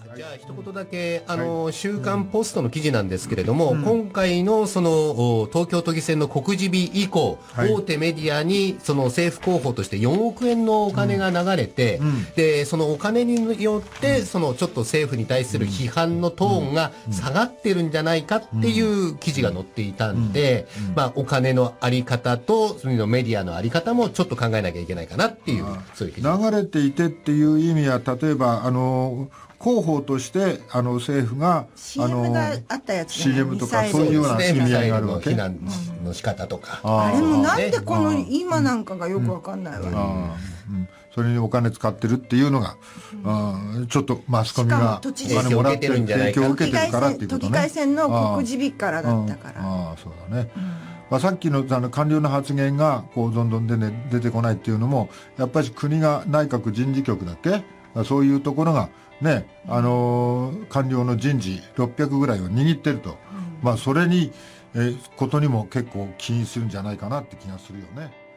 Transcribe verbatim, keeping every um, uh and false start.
じゃあ一言だけ、あの、はい、週刊ポストの記事なんですけれども、うん、今回のその東京都議選の告示日以降、はい、大手メディアにその政府広報としてよんおくえんのお金が流れて、うん、でそのお金によってそのちょっと政府に対する批判のトーンが下がってるんじゃないかっていう記事が載っていたんで、まあお金のあり方とそのメディアのあり方もちょっと考えなきゃいけないかなっていう、そういう記事。 流れていてっていう意味は、例えばあの広報としてあの政府がシーエム があったやつ、ね、 シーエム とかそういうような意味合いがあるわけ。 避難の仕方とか、 うん、あれもなんでこの今なんかがよくわかんないわね、 うんうん、それにお金使ってるっていうのが、うん、ちょっとマスコミがお金もらってる提供を受けてるからっていうことね。 都議会選の告示日からだったから。 ああ、そうだね、うん、まあ、さっき の, あの官僚の発言がこうどんどんで、ね、出てこないっていうのもやっぱり国が内閣人事局だっけ、そういうところがね、あのー、官僚の人事ろっぴゃくぐらいを握ってると、うん、まあそれに、えー、ことにも結構起因するんじゃないかなって気がするよね。